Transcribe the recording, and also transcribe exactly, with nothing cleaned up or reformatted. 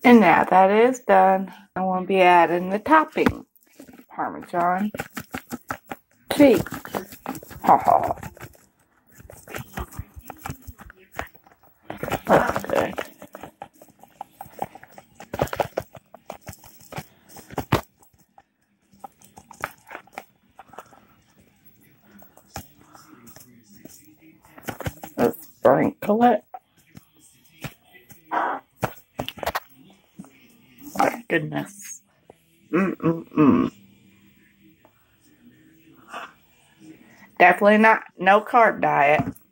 And now that is done, I will be adding the topping. Parmesan cheese. Ha ha. That's good. Let's sprinkle it. My goodness. Mm-mm-mm. Definitely not, no carb diet.